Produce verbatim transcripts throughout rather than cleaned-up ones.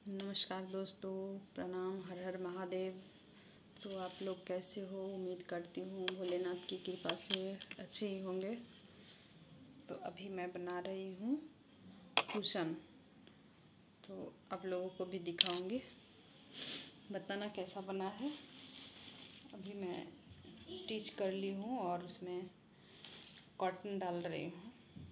नमस्कार दोस्तों, प्रणाम, हर हर महादेव। तो आप लोग कैसे हो? उम्मीद करती हूँ भोलेनाथ की कृपा से अच्छे ही होंगे। तो अभी मैं बना रही हूँ कुशन, तो आप लोगों को भी दिखाऊंगी, बताना कैसा बना है। अभी मैं स्टिच कर ली हूँ और उसमें कॉटन डाल रही हूँ।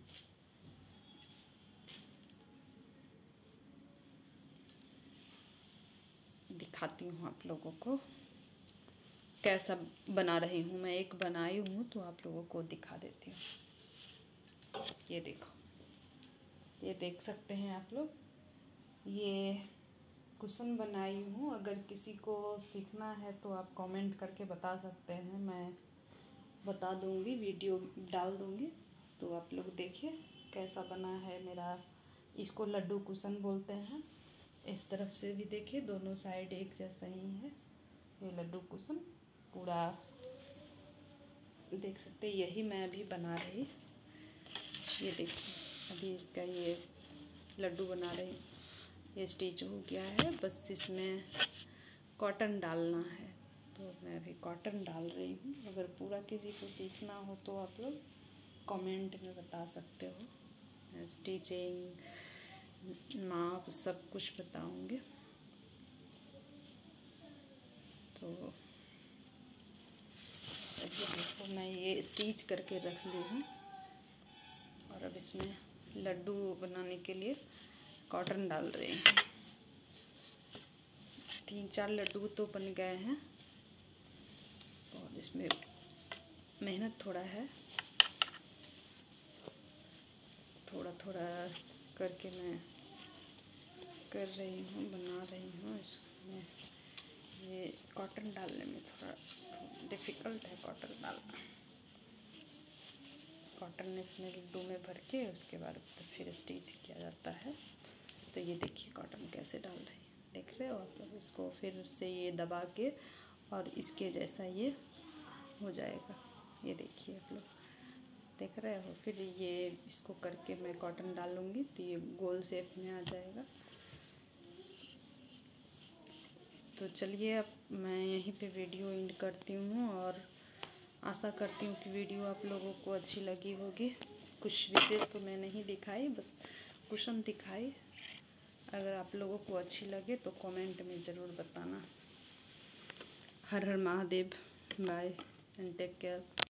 दिखाती हूँ आप लोगों को कैसा बना रही हूँ। मैं एक बनाई हूँ तो आप लोगों को दिखा देती हूँ। ये देखो, ये देख सकते हैं आप लोग, ये कुशन बनाई हूँ। अगर किसी को सीखना है तो आप कमेंट करके बता सकते हैं, मैं बता दूँगी, वीडियो डाल दूँगी। तो आप लोग देखिए कैसा बना है मेरा। इसको लड्डू कुशन बोलते हैं। इस तरफ से भी देखिए, दोनों साइड एक जैसा ही है। ये लड्डू कुशन पूरा देख सकते हैं, यही मैं अभी बना रही। ये देखिए, अभी इसका ये लड्डू बना रही। ये स्टिच हो गया है, बस इसमें कॉटन डालना है। तो मैं अभी कॉटन डाल रही हूँ। अगर पूरा किसी को सीखना हो तो आप लोग कमेंट में बता सकते हो। स्टिचिंग, माप, सब कुछ बताऊंगी। तो अभी देखो, मैं ये स्टिच करके रख ली हूँ और अब इसमें लड्डू बनाने के लिए कॉटन डाल रही हूँ। तीन चार लड्डू तो बन गए हैं और इसमें मेहनत थोड़ा है, थोड़ा थोड़ा करके मैं कर रही हूँ, बना रही हूँ। इसमें ये कॉटन डालने में थोड़ा डिफ़िकल्ट है, कॉटन डालना। कॉटन इसमें लड्डू में भर के उसके बाद तो फिर स्टिच किया जाता है। तो ये देखिए कॉटन कैसे डाल रही है, देख रहे हो आप लोग। इसको फिर से ये दबा के और इसके जैसा ये हो जाएगा। ये देखिए आप लोग देख रहे हो। फिर ये इसको करके मैं कॉटन डालूँगी तो ये गोल शेप में आ जाएगा। तो चलिए, अब मैं यहीं पे वीडियो एंड करती हूँ और आशा करती हूँ कि वीडियो आप लोगों को अच्छी लगी होगी। कुछ विशेष तो मैं नहीं दिखाई, बस कुशन दिखाई। अगर आप लोगों को अच्छी लगे तो कमेंट में ज़रूर बताना। हर हर Mahadev. Bye and take care.